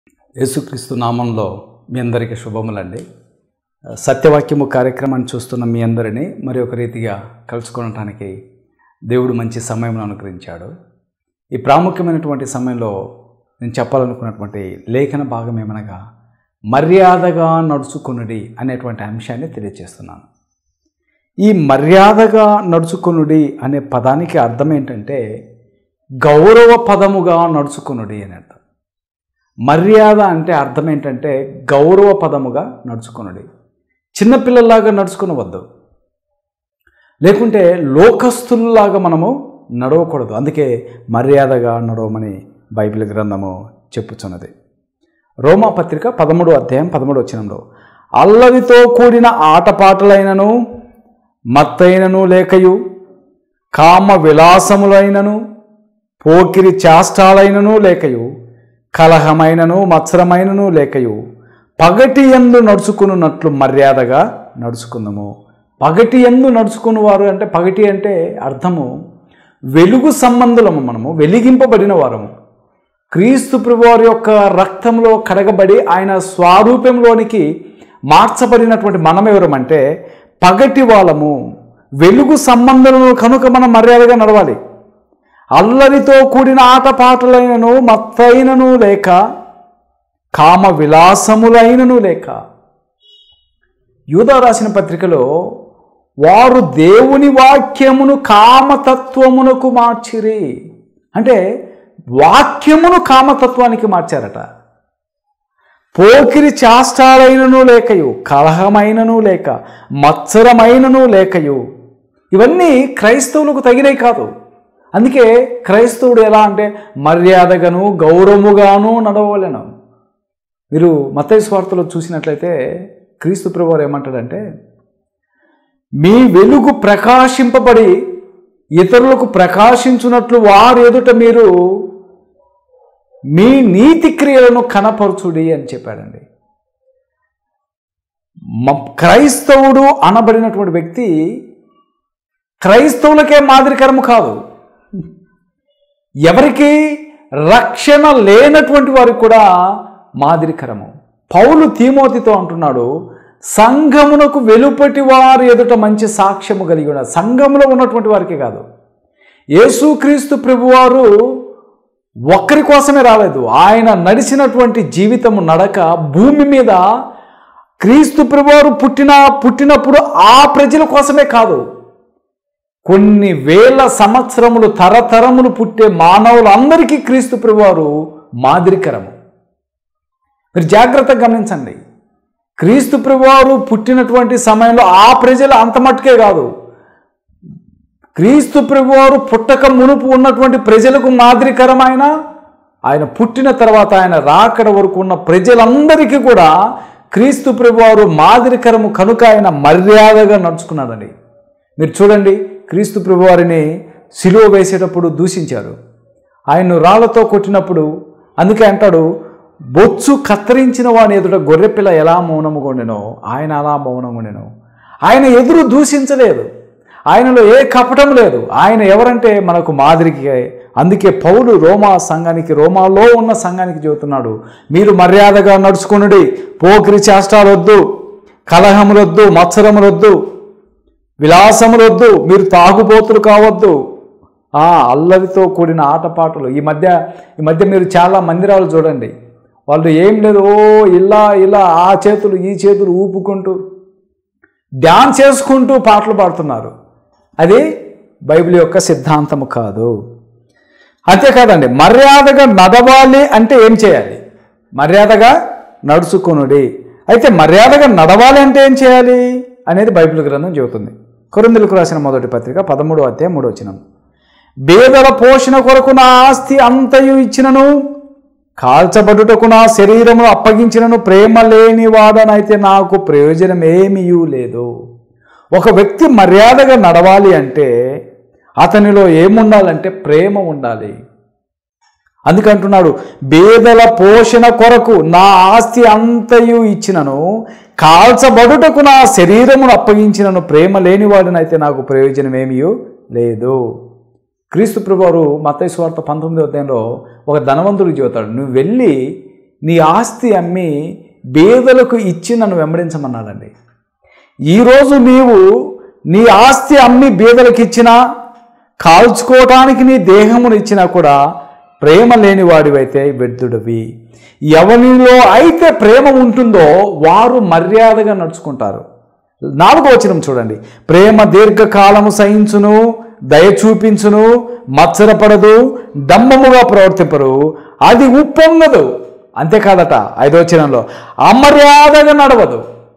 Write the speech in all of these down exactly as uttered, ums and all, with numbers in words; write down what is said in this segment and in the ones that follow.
యేసుక్రీస్తు నామంలో మీ అందరికీ శుభములండి. సత్యవాక్యము కార్యక్రమాన్ని చూస్తున్న మీ అందరినీ మరి ఒక రీతిగా కలుసుకోవడానికి దేవుడు మంచి సమయం అనుగ్రహించాడు. ఈ ప్రాముఖ్యమైనటువంటి సమయంలో నేను చెప్పాలనుకున్నటువంటి లేఖన భాగం ఏమనగా మర్యాదగా నడుచుకొనుడి అనేటువంటి అంశాన్ని తెలియజేస్తున్నాను. ఈ మర్యాదగా నడుచుకొనుడి అనే పదానికి అర్థం ఏంటంటే గౌరవ పదముగా నడుచుకొనుడి అని అర్థం. మర్యాద అంటే అర్థం ఏంటంటే గౌరవ పదముగా నడుచుకొనుడి. చిన్నపిల్లల్లాగా నడుచుకునవద్దు, లేకుంటే లోకస్తుల్లాగా మనము నడవకూడదు. అందుకే మర్యాదగా నడవమని బైబిల్ గ్రంథము చెప్పుచున్నది. రోమా పత్రిక పదమూడు అధ్యాయం పదమూడు వచనంలో అల్లరితో కూడిన ఆటపాటలైనను మత్తైనను లేకయు కామ విలాసములైనను పోకిరి చాష్టాలైనను లేకయు కలహమైనను మత్సరమైనను లేకయు పగటి యందు నడుచుకున్నట్లు మర్యాదగా నడుచుకుందాము. పగటి యందు నడుచుకున్నవారు అంటే పగటి అంటే అర్థము వెలుగు సంబంధులము, మనము వెలిగింపబడిన వారము. క్రీస్తు ప్రభువారి యొక్క రక్తంలో కడగబడి ఆయన స్వరూపంలోనికి మార్చబడినటువంటి మనం ఎవరమంటే పగటి వాళ్ళము, వెలుగు సంబంధులను కనుక మనం మర్యాదగా నడవాలి. అల్లరితో కూడిన ఆటపాటలైనను మత్తైనను లేక కామ విలాసములైనను లేక. యూదా రాసిన పత్రికలో వారు దేవుని వాక్యమును కామతత్వమునకు మార్చిరి అంటే వాక్యమును కామతత్వానికి మార్చారట. పోకిరి చాష్టాలైనను లేకయు కలహమైనను లేక మత్సరమైనను లేకయు. ఇవన్నీ క్రైస్తవులకు తగినవి కాదు. అందుకే క్రైస్తవుడు ఎలా అంటే మర్యాదగాను గౌరవముగాను నడవలేను. మీరు మత్తయి సువార్తలో చూసినట్లయితే క్రీస్తు ప్రభువారు ఏమంటాడంటే మీ వెలుగు ప్రకాశింపబడి ఇతరులకు ప్రకాశించున్నట్లు వారు ఎదుట మీరు మీ నీతి క్రియలను కనపరచుడి అని చెప్పాడండి. క్రైస్తవుడు అనబడినటువంటి వ్యక్తి క్రైస్తవులకే మాదిరికరము కాదు, ఎవరికి రక్షణ లేనటువంటి వారికి కూడా మాదిరికరము. పౌలు తీమోతితో అంటున్నాడు, సంఘమునకు వెలుపటి వారి ఎదుట మంచి సాక్ష్యము కలిగి ఉన్నారు. సంఘంలో ఉన్నటువంటి వారికి కాదు. యేసుక్రీస్తు ప్రభువారు ఒక్కరి కోసమే రాలేదు. ఆయన నడిచినటువంటి జీవితము నడక భూమి మీద క్రీస్తు ప్రభువారు పుట్టిన పుట్టినప్పుడు ఆ ప్రజల కోసమే కాదు, కొన్ని వేల సంవత్సరములు తరతరములు పుట్టే మానవులందరికీ క్రీస్తు ప్రభువారు మాదిరికరము. మీరు జాగ్రత్తగా గమనించండి. క్రీస్తు ప్రభువారు పుట్టినటువంటి సమయంలో ఆ ప్రజలు అంత మట్టుకే కాదు, క్రీస్తు ప్రభువారు పుట్టక మునుపు ఉన్నటువంటి ప్రజలకు మాదిరికరమైన ఆయన పుట్టిన తర్వాత ఆయన రాకడ వరకు ఉన్న ప్రజలందరికీ కూడా క్రీస్తు ప్రభువారు మాదిరికరము కనుక ఆయన మర్యాదగా నడుచుకున్నాడండి. మీరు చూడండి, క్రీస్తు ప్రభువారిని సిలువ వేసేటప్పుడు దూషించారు, ఆయన్ను రాళ్లతో కొట్టినప్పుడు. అందుకే అంటాడు, బొచ్చు కత్తిరించిన వాని ఎదుట గొర్రెపిల్ల ఎలా మౌనముగా ఉండెనో ఆయన అలా మౌనంగా ఉండెను. ఆయన ఎదురు దూషించలేదు, ఆయనలో ఏ కపటం లేదు. ఆయన ఎవరంటే మనకు మాదిరికి. అందుకే పౌలు రోమా సంఘానికి, రోమాలో ఉన్న సంఘానికి చెబుతున్నాడు, మీరు మర్యాదగా నడుచుకొనుడి, పోకిరి చేష్టాలొద్దు, కలహములొద్దు, మత్సరములొద్దు, విలాసములొద్దు, మీరు తాగుబోతులు కావద్దు, ఆ అల్లరితో కూడిన ఆటపాటలు. ఈ మధ్య ఈ మధ్య మీరు చాలా మందిరాలు చూడండి, వాళ్ళు ఏం లేదు, ఓ ఇలా ఇలా ఆ చేతులు ఈ చేతులు ఊపుకుంటూ డ్యాన్స్ చేసుకుంటూ పాటలు పాడుతున్నారు. అది బైబిల్ యొక్క సిద్ధాంతము కాదు. అంతేకాదండి, మర్యాదగా నడవాలి అంటే ఏం చేయాలి? మర్యాదగా నడుచుకొనుడి. అయితే మర్యాదగా నడవాలి అంటే ఏం చేయాలి అనేది బైబిల్ గ్రంథం చెబుతుంది. కొరింథీయులకు రాసిన మొదటి పత్రిక పదమూడో అధ్యాయం మూడో వచనం, బేదల పోషణ కొరకు నా ఆస్తి అంతయు ఇచ్చినను కాల్చబడుటకు నా శరీరమును అప్పగించినను ప్రేమ లేని వాడనైతే నాకు ప్రయోజనం ఏమీ లేదు. ఒక వ్యక్తి మర్యాదగా నడవాలి అంటే అతనిలో ఏముండాలంటే ప్రేమ ఉండాలి. అందుకంటున్నాడు, బేదల పోషణ కొరకు నా ఆస్తి అంతయు ఇచ్చినను కాల్చబడుటకు నా శరీరమును అప్పగించినను ప్రేమ లేనివాడినైతే నాకు ప్రయోజనం ఏమీ లేదు. క్రీస్తు ప్రభువారు మత్తయి సువార్త పంతొమ్మిదో అధ్యాయంలో ఒక ధనవంతుడికి చెబుతాడు, నువ్వు వెళ్ళి నీ ఆస్తి అమ్మి బేదలకు ఇచ్చి నన్ను వెంబడించమన్నాడండి. ఈరోజు నీవు నీ ఆస్తి అమ్మి బేదలకు ఇచ్చినా, కాల్చుకోవటానికి నీ దేహమును ఇచ్చినా కూడా ప్రేమ లేని వాడివైతే వ్యర్థుడివి. ఎవరిలో అయితే ప్రేమ ఉంటుందో వారు మర్యాదగా నడుచుకుంటారు. నాలుగో వచనం చూడండి. ప్రేమ దీర్ఘకాలము సహించును, దయ చూపించును, మత్సరపడదు, డంబముగా ప్రవర్తింపరు, అది ఉప్పొంగదు. అంతేకాదట ఐదో వచనంలో అమర్యాదగా నడవదు.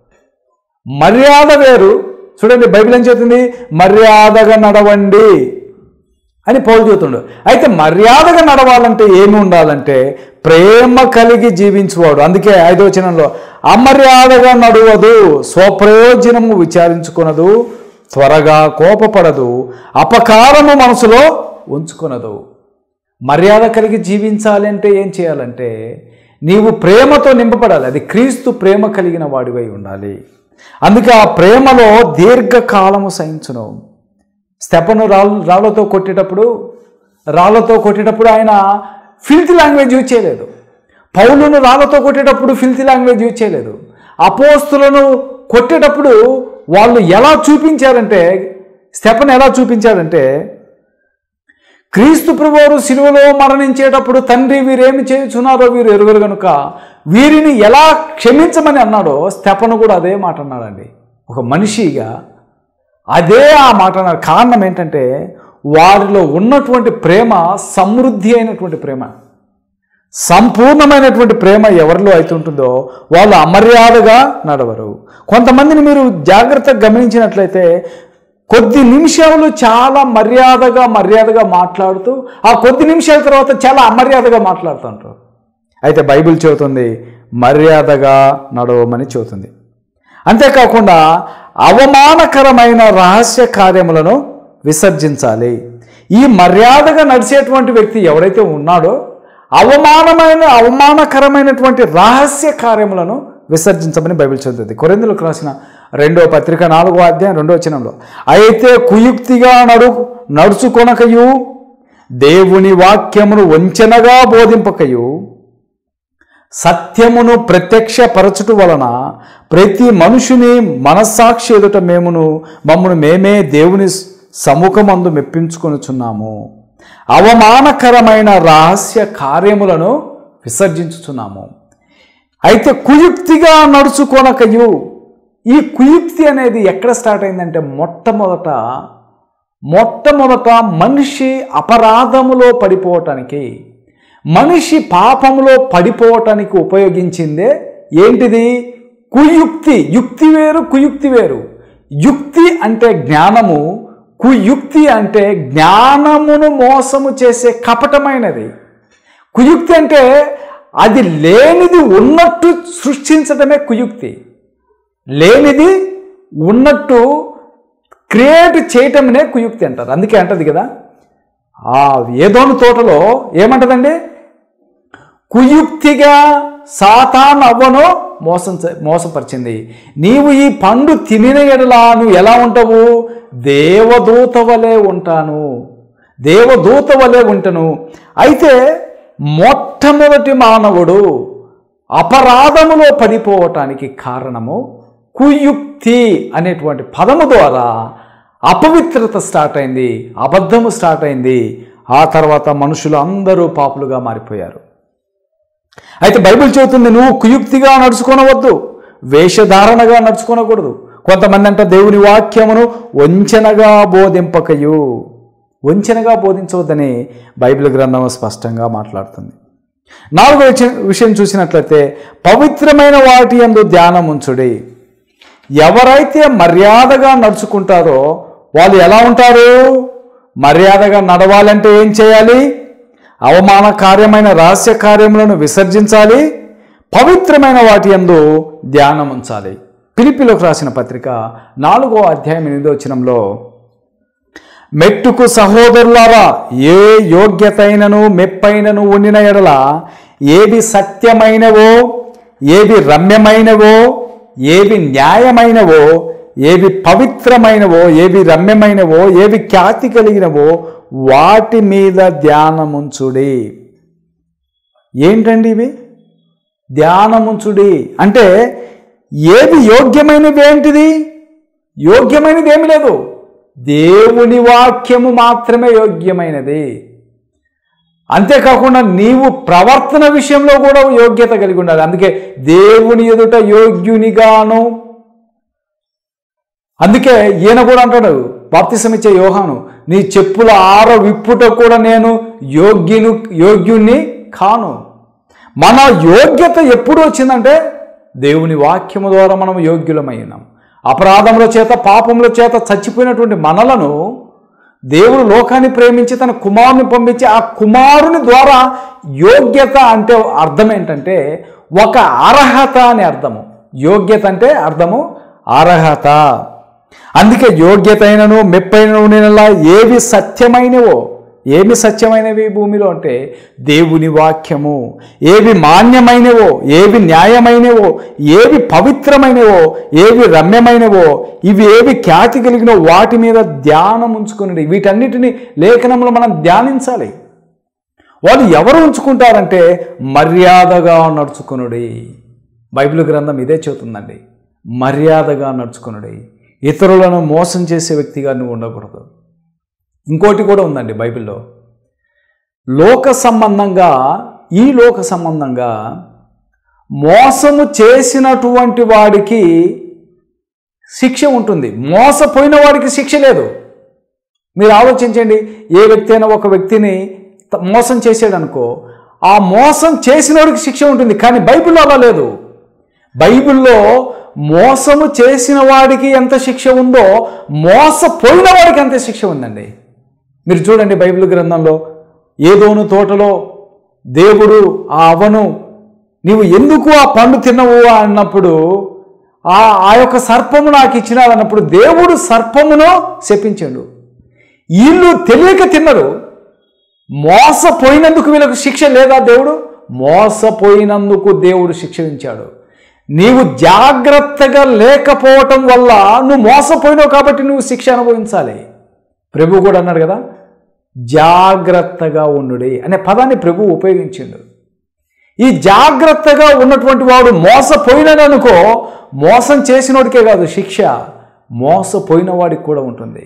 మర్యాద వేరు. చూడండి బైబిల్ ఏం చెబుతుంది? మర్యాదగా నడవండి అని పౌలు చెబుతుండు. అయితే మర్యాదగా నడవాలంటే ఏమి ఉండాలంటే ప్రేమ కలిగి జీవించువాడు. అందుకే ఐదో వచనంలో అమర్యాదగా నడువదు, స్వప్రయోజనము విచారించుకొనదు, త్వరగా కోపపడదు, అపకారము మనసులో ఉంచుకొనదు. మర్యాద కలిగి జీవించాలి అంటే ఏం చేయాలంటే నీవు ప్రేమతో నింపబడాలి. అది క్రీస్తు ప్రేమ కలిగిన వాడివై ఉండాలి. అందుకే ఆ ప్రేమలో దీర్ఘకాలము సహించును. స్టెఫను రాళ్ళు రాళ్లతో కొట్టేటప్పుడు రాళ్లతో కొట్టేటప్పుడు ఆయన ఫిల్తీ లాంగ్వేజ్ యూజ్ చేయలేదు. పౌలును రాళ్లతో కొట్టేటప్పుడు ఫిల్తీ లాంగ్వేజ్ యూజ్ చేయలేదు. అపోస్తులను కొట్టేటప్పుడు వాళ్ళు ఎలా చూపించారంటే, స్టెఫను ఎలా చూపించారంటే, క్రీస్తు ప్రభువారు శిలువలో మరణించేటప్పుడు తండ్రి వీరేమి చేయుచున్నారో వీరు ఎరుగరు కనుక వీరిని ఎలా క్షమించమని అన్నాడో స్టెఫను కూడా అదే మాట అన్నాడండి. ఒక మనిషిగా అదే ఆ మాట అన్నాడు. కారణం ఏంటంటే వారిలో ఉన్నటువంటి ప్రేమ సమృద్ధి అయినటువంటి ప్రేమ, సంపూర్ణమైనటువంటి ప్రేమ ఎవరిలో అయితే ఉంటుందో వాళ్ళు అమర్యాదగా నడవరు. కొంతమందిని మీరు జాగ్రత్తగా గమనించినట్లయితే కొద్ది నిమిషాలు చాలా మర్యాదగా మర్యాదగా మాట్లాడుతూ ఆ కొద్ది నిమిషాల తర్వాత చాలా అమర్యాదగా మాట్లాడుతుంటారు. అయితే బైబిల్ చెబుతుంది మర్యాదగా నడవమని చెబుతుంది. అంతేకాకుండా అవమానకరమైన రహస్య కార్యములను విసర్జించాలి. ఈ మర్యాదగా నడిచేటువంటి వ్యక్తి ఎవరైతే ఉన్నాడో అవమానమైన అవమానకరమైనటువంటి రహస్య కార్యములను విసర్జించమని బైబిల్ చెబుతుంది. కొరింథీయులకు రాసిన రెండో పత్రిక నాలుగో అధ్యాయం రెండో వచనంలో అయితే కుయుక్తిగా నడు నడుచుకొనకయు దేవుని వాక్యమును వంచనగా బోధింపకయు సత్యమును ప్రత్యక్షపరచుట వలన ప్రతి మనుషుని మనస్సాక్షి ఎదుట మేమును మమ్మను మేమే దేవుని సముఖమందు మెప్పించుకొనుచున్నాము. అవమానకరమైన రహస్య కార్యములను విసర్జించుచున్నాము. అయితే కుయుక్తిగా నడుచుకొనకయు, ఈ కుయుక్తి అనేది ఎక్కడ స్టార్ట్ అయిందంటే మొట్టమొదట మొట్టమొదట మనిషి అపరాధములో పడిపోవటానికి, మనిషి పాపములో పడిపోవటానికి ఉపయోగించిందే ఏంటిది? కుయుక్తి. యుక్తి వేరు, కుయుక్తి వేరు. యుక్తి అంటే జ్ఞానము, కుయుక్తి అంటే జ్ఞానమును మోసము చేసే కపటమైనది. కుయుక్తి అంటే అది లేనిది ఉన్నట్టు సృష్టించడమే కుయుక్తి. లేనిది ఉన్నట్టు క్రియేట్ చేయటమనే కుయుక్తి అంటారు. అందుకే అంటది కదా ఆ ఏదోను తోటలో ఏమంటదండి? కుయుక్తిగా సాతాను అవ్వను మోసం మోసపరిచింది. నీవు ఈ పండు తినిన ఎడలా నువ్వు ఎలా ఉంటావు? దేవదూత వలె ఉంటాను, దేవదూత వలె ఉంటాను. అయితే మొట్టమొదటి మానవుడు అపరాధములో పడిపోవటానికి కారణము కుయుక్తి అనేటువంటి పదము ద్వారా అపవిత్రత స్టార్ట్ అయింది, అబద్ధము స్టార్ట్ అయింది. ఆ తర్వాత మనుషులు అందరూ పాపులుగా మారిపోయారు. అయితే బైబిల్ చెబుతుంది నువ్వు కుయుక్తిగా నడుచుకోనవద్దు, వేషధారణగా నడుచుకోనకూడదు. కొంతమంది అంట దేవుని వాక్యమును వంచనగా బోధింపకయు, వంచనగా బోధించవద్దని బైబిల్ గ్రంథం స్పష్టంగా మాట్లాడుతుంది. నాలుగో విషయం చూసినట్లయితే పవిత్రమైన వాటి యందు ధ్యానం ఉంచుడి. ఎవరైతే మర్యాదగా నడుచుకుంటారో వాళ్ళు ఎలా ఉంటారు? మర్యాదగా నడవాలంటే ఏం చేయాలి? అవమాన కార్యమైన రహస్య కార్యములను విసర్జించాలి, పవిత్రమైన వాటి యందు ధ్యానం ఉంచాలి. ఫిలిప్పీలకు రాసిన పత్రిక నాలుగో అధ్యాయం ఎనిమిదో వచనంలో మెట్టుకు సహోదరులారా ఏ యోగ్యతైనను మెప్పైనను ఉండిన ఎడల ఏవి సత్యమైనవో, ఏవి రమ్యమైనవో, ఏవి న్యాయమైనవో, ఏవి పవిత్రమైనవో, ఏవి రమ్యమైనవో, ఏవి ఖ్యాతి కలిగినవో వాటి మీద ధ్యానముంచుడి. ఏంటండి ఇవి? ధ్యానముంచుడి అంటే ఏది యోగ్యమైనది ఏంటిది? యోగ్యమైనది ఏమి లేదు, దేవుని వాక్యము మాత్రమే యోగ్యమైనది. అంతేకాకుండా నీవు ప్రవర్తన విషయంలో కూడా యోగ్యత కలిగి ఉండాలి. అందుకే దేవుని ఎదుట యోగ్యునిగాను, అందుకే ఈయన కూడా అంటాడు బాప్తిసమిచ్చే యోహాను, నీ చెప్పుల ఆర విప్పుట కూడా నేను యోగ్యును యోగ్యుణ్ణి కాను. మన యోగ్యత ఎప్పుడు వచ్చిందంటే దేవుని వాక్యము ద్వారా మనం యోగ్యులమైనాం. అపరాధముల చేత పాపముల చేత చచ్చిపోయినటువంటి మనలను దేవుడు లోకాన్ని ప్రేమించి తన కుమారుని పంపించి ఆ కుమారుని ద్వారా యోగ్యత అంటే అర్థం ఏంటంటే ఒక అర్హత అని అర్థము. యోగ్యత అంటే అర్థము అర్హత. అందుకే యోగ్యత అయినను మెప్పైనను నేనలా ఏవి సత్యమైనవో, ఏమి సత్యమైనవి భూమిలో అంటే దేవుని వాక్యము, ఏవి మాన్యమైనవో, ఏవి న్యాయమైనవో, ఏవి పవిత్రమైనవో, ఏవి రమ్యమైనవో, ఇవి ఏవి ఖ్యాతి కలిగినో వాటి మీద ధ్యానం ఉంచుకుని వీటన్నిటిని లేఖనంలో మనం ధ్యానించాలి. వాళ్ళు ఎవరు ఉంచుకుంటారంటే మర్యాదగా నడుచుకునుడి. బైబిల్ గ్రంథం ఇదే చెబుతుందండి, మర్యాదగా నడుచుకునుడి. ఇతరులను మోసం చేసే వ్యక్తిగా నువ్వు ఉండకూడదు. ఇంకోటి కూడా ఉందండి బైబిల్లో, లోక సంబంధంగా ఈ లోక సంబంధంగా మోసము చేసినటువంటి వాడికి శిక్ష ఉంటుంది, మోసపోయిన వాడికి శిక్ష లేదు. మీరు ఆలోచించండి, ఏ వ్యక్తి అయినా ఒక వ్యక్తిని మోసం చేసాడనుకో, ఆ మోసం చేసినవాడికి శిక్ష ఉంటుంది. కానీ బైబిల్లో అలా లేదు. బైబిల్లో మోసము చేసిన వాడికి ఎంత శిక్ష ఉందో మోసపోయిన వాడికి అంతే శిక్ష ఉందండి. మీరు చూడండి బైబిల్ గ్రంథంలో, ఏదోను తోటలో దేవుడు ఆ అవ్వను నీవు ఎందుకు ఆ పండు తినవు అన్నప్పుడు, ఆ ఆ యొక్క సర్పము నాకు ఇచ్చినాడు అన్నప్పుడు దేవుడు సర్పమును శపించాడు. వీళ్ళు తెలియక తిన్నారు, మోసపోయినందుకు వీళ్ళకు శిక్ష లేదా? దేవుడు మోసపోయినందుకు దేవుడు శిక్షించాడు. నీవు జాగ్రత్తగా లేకపోవటం వల్ల నువ్వు మోసపోయినావు కాబట్టి నువ్వు శిక్ష అనుభవించాలి. ప్రభు కూడా అన్నాడు కదా, జాగ్రత్తగా ఉండుడి అనే పదాన్ని ప్రభు ఉపయోగించిండు. ఈ జాగ్రత్తగా ఉన్నటువంటి వాడు మోసపోయినాడనుకో, మోసం చేసినోడికే కాదు శిక్ష, మోసపోయిన వాడికి కూడా ఉంటుంది.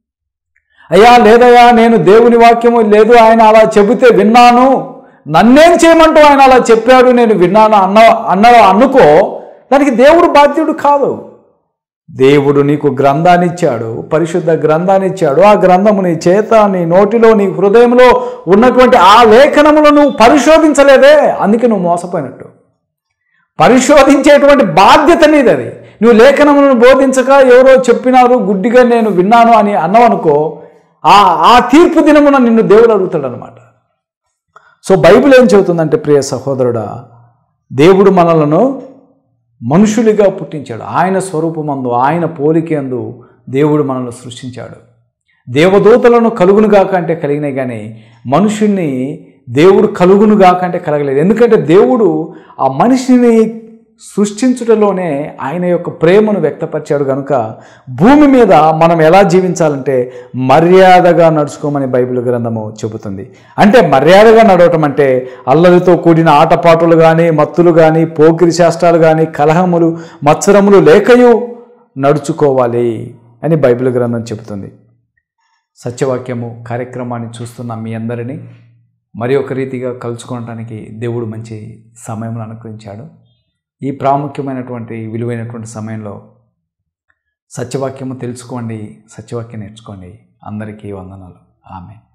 అయ్యా లేదయ్యా నేను దేవుని వాక్యము లేదు, ఆయన అలా చెబితే విన్నాను, నన్నేం చేయమంటూ ఆయన అలా చెప్పాడు నేను విన్నాను అన్న అన్న అనుకో, దానికి దేవుడు బాధ్యుడు కాదు. దేవుడు నీకు గ్రంథాన్ని ఇచ్చాడు, పరిశుద్ధ గ్రంథాన్ని ఇచ్చాడు. ఆ గ్రంథము నీ చేత, నీ నోటిలో, నీ హృదయంలో ఉన్నటువంటి ఆ లేఖనములు నువ్వు పరిశోధించలేదే, అందుకే నువ్వు మోసపోయినట్టు. పరిశోధించేటువంటి బాధ్యత నీది. అది నువ్వు లేఖనములను బోధించక ఎవరో చెప్పినారు గుడ్డిగా నేను విన్నాను అని అన్నావనుకో, ఆ ఆ తీర్పు దినమున నిన్ను దేవుడు అడుగుతాడు అనమాట. సో బైబిల్ ఏం చెబుతుందంటే ప్రియ సహోదరుడా, దేవుడు మనలను మనుషులుగా పుట్టించాడు. ఆయన స్వరూపమందు, ఆయన పోలికందు దేవుడు మనల్ని సృష్టించాడు. దేవదూతలను కలుగునుగాక అంటే కలిగినాయి, కానీ మనుషుల్ని దేవుడు కలుగునుగాక అంటే కలగలేదు. ఎందుకంటే దేవుడు ఆ మనిషిని సృష్టించుటలోనే ఆయన యొక్క ప్రేమను వ్యక్తపరిచాడు. కనుక భూమి మీద మనం ఎలా జీవించాలంటే మర్యాదగా నడుచుకోమని బైబిల్ గ్రంథము చెబుతుంది. అంటే మర్యాదగా నడవటం అంటే అల్లరితో కూడిన ఆటపాటలు కానీ, మత్తులు కానీ, పోకిరి శాస్త్రాలు కానీ, కలహములు మత్సరములు లేకయు నడుచుకోవాలి అని బైబిల్ గ్రంథం చెబుతుంది. సత్యవాక్యము కార్యక్రమాన్ని చూస్తున్న మీ అందరినీ మరి ఒక రీతిగా కలుసుకోవడానికి దేవుడు మంచి సమయం అనుగ్రహించాడు. ఈ ప్రాముఖ్యమైనటువంటి విలువైనటువంటి సమయంలో సత్యవాక్యము తెలుసుకోండి, సత్యవాక్యం నేర్చుకోండి. అందరికీ వందనాలు. ఆమేన్.